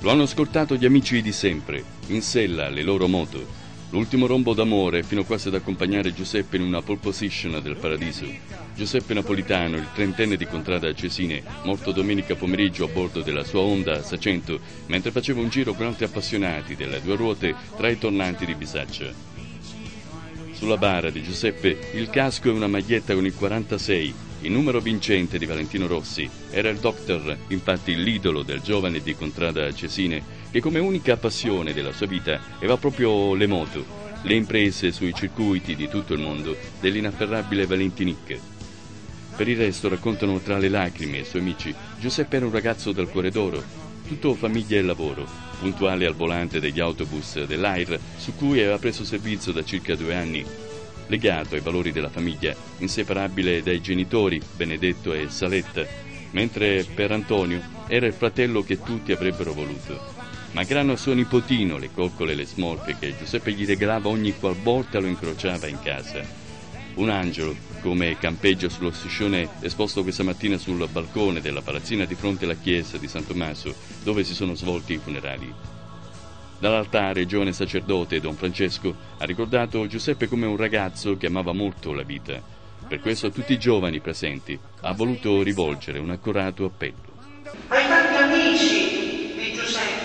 Lo hanno scortato gli amici di sempre, in sella alle loro moto. L'ultimo rombo d'amore fino quasi ad accompagnare Giuseppe in una pole position del paradiso. Giuseppe Napolitano, il trentenne di Contrada Cesine, morto domenica pomeriggio a bordo della sua Honda 600 mentre faceva un giro con altri appassionati delle due ruote tra i tornanti di Bisaccia. Sulla bara di Giuseppe il casco e una maglietta con il 46, il numero vincente di Valentino Rossi. Era il Doctor, infatti l'idolo del giovane di Contrada Cesine, che come unica passione della sua vita aveva proprio le moto, le imprese sui circuiti di tutto il mondo dell'inafferrabile Valentinic. Per il resto, raccontano tra le lacrime i suoi amici, Giuseppe era un ragazzo dal cuore d'oro, tutto famiglia e lavoro, puntuale al volante degli autobus dell'AIR su cui aveva preso servizio da circa 2 anni, legato ai valori della famiglia, inseparabile dai genitori Benedetto e Saletta, mentre per Antonio era il fratello che tutti avrebbero voluto. Malgrado suo nipotino, le coccole e le smorfie che Giuseppe gli regalava ogni qualvolta lo incrociava in casa. Un angelo, come campeggia sullo striscione esposto questa mattina sul balcone della palazzina di fronte alla chiesa di San Tommaso, dove si sono svolti i funerali. Dall'altare il giovane sacerdote Don Francesco ha ricordato Giuseppe come un ragazzo che amava molto la vita. Per questo a tutti i giovani presenti ha voluto rivolgere un accorato appello. Ai tanti amici di Giuseppe,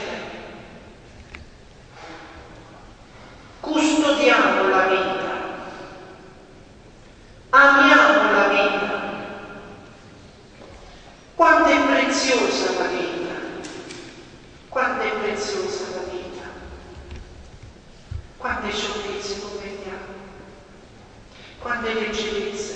custodiamo la vita, amiamo la vita. Quanto è preziosa la vita, quanto è preziosa la vita, quante sciocchezze commettiamo, quante leggerezze,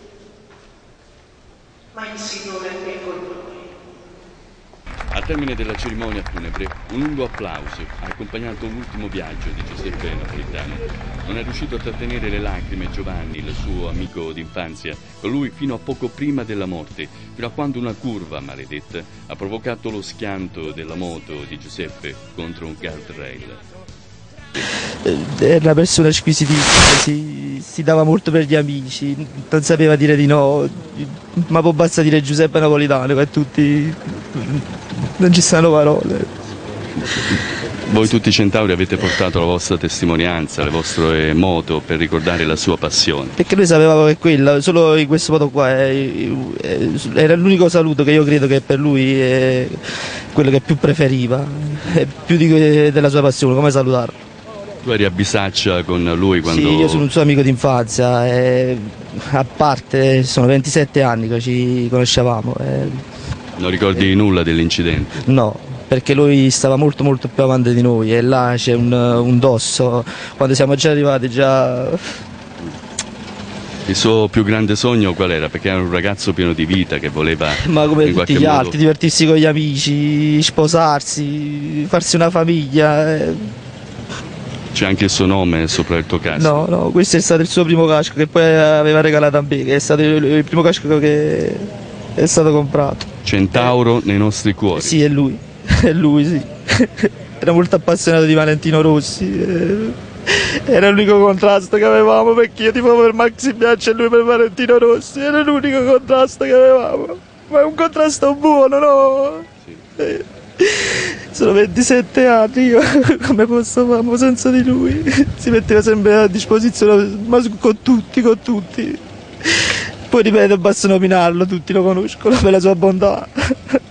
ma il Signore è con noi. Al termine della cerimonia funebre, un lungo applauso ha accompagnato l'ultimo viaggio di Giuseppe Napolitano. Non è riuscito a trattenere le lacrime Giovanni, il suo amico d'infanzia, con lui fino a poco prima della morte, fino a quando una curva maledetta ha provocato lo schianto della moto di Giuseppe contro un guardrail. Era una persona squisitissima, si dava molto per gli amici, non sapeva dire di no, ma poi basta dire Giuseppe Napolitano che a tutti non ci stanno parole. Voi tutti i centauri avete portato la vostra testimonianza, le vostre moto per ricordare la sua passione. Perché noi sapevamo che quella, solo in questo modo qua, era l'unico saluto che io credo che per lui è quello che più preferiva, più della sua passione, come salutarlo. Tu eri a Bisaccia con lui quando... Sì, io sono un suo amico d'infanzia, a parte sono 27 anni che ci conoscevamo. Non ricordi nulla dell'incidente? No, perché lui stava molto più avanti di noi e là c'è un dosso, quando siamo già arrivati già... Il suo più grande sogno qual era? Perché era un ragazzo pieno di vita che voleva... Ma come in tutti gli modo... altri, divertirsi con gli amici, sposarsi, farsi una famiglia. C'è anche il suo nome sopra il tuo casco? No, questo è stato il suo primo casco che poi aveva regalato a me, che è stato il primo casco che è stato comprato. Centauro nei nostri cuori. Sì, è lui, sì. Era molto appassionato di Valentino Rossi. Era l'unico contrasto che avevamo, perché io tipo per Maxi Biaggi e lui per Valentino Rossi, era l'unico contrasto che avevamo. Ma è un contrasto buono, no? Sì. Sono 27 anni, io come posso fare senza di lui? Si metteva sempre a disposizione, ma con tutti. Poi ripeto, basta nominarlo, tutti lo conoscono per la sua bontà.